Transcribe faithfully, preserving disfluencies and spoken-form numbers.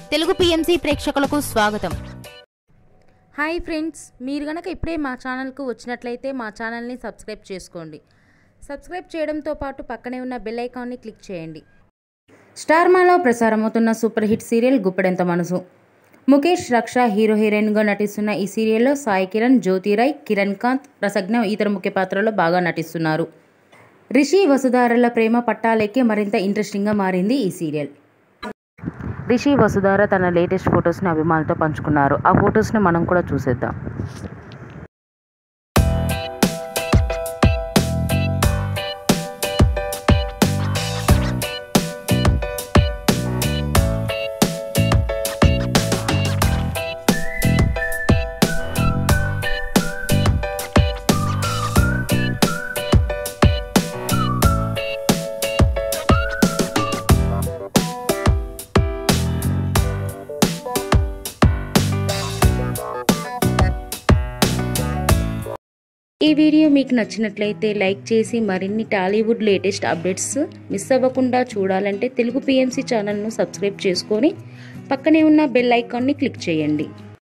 Telugu PMC ప్రేక్షకులకు స్వాగతం. Hi friends, మీరు గనక ఇప్పుడే మా ఛానల్కు వచ్చినట్లయితే మా ఛానల్ని సబ్స్క్రైబ్ చేసుకోండి. సబ్స్క్రైబ్ చేయడంతో పాటు పక్కనే ఉన్న బెల్ ఐకాన్ని క్లిక్ చేయండి. స్టార్ మాలో ప్రసారమవుతున్న super hit serial Guppedantha Manasu. Mukesh, రక్ష హీరో హీరోయిన్గా నటిస్తున్న ఈ సీరియల్లో సాయి కిరణ్, జ్యోతిరాయ్, కిరణ్ కాంత్, రసజ్ఞ ఇతర ముఖ్య పాత్రల్లో బాగా నటిస్తున్నారు. రిషి వసుధారల ప్రేమ పట్టాలెక్కి మరింత ఇంట్రెస్టింగ్గా మారింది ఈ సీరియల్. రిషి వసుధార తన లేటెస్ట్ ఫొటోస్ని అభిమానులతో పంచుకున్నారు. ఆ ఫొటోస్ని మనం కూడా చూసేద్దాం. ఈ వీడియో మీకు నచ్చినట్లయితే లైక్ చేసి మరిన్ని టాలీవుడ్ లేటెస్ట్ అప్డేట్స్ మిస్ అవ్వకుండా చూడాలంటే తెలుగు పిఎంసి ఛానల్ను సబ్స్క్రైబ్ చేసుకొని పక్కనే ఉన్న బెల్ ఐకాన్ని క్లిక్ చేయండి.